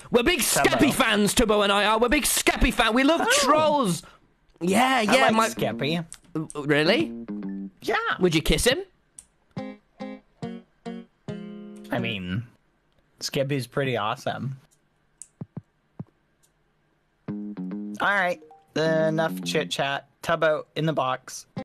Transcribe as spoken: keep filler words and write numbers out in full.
We're big Skeppy fans, Tubbo and I are. We're big Skeppy fans. We love Oh. trolls. Yeah, yeah. I like my... Skeppy. Really? Yeah. Would you kiss him? I mean, Skeppy's pretty awesome. All right, enough chit chat. Tubbo in the box.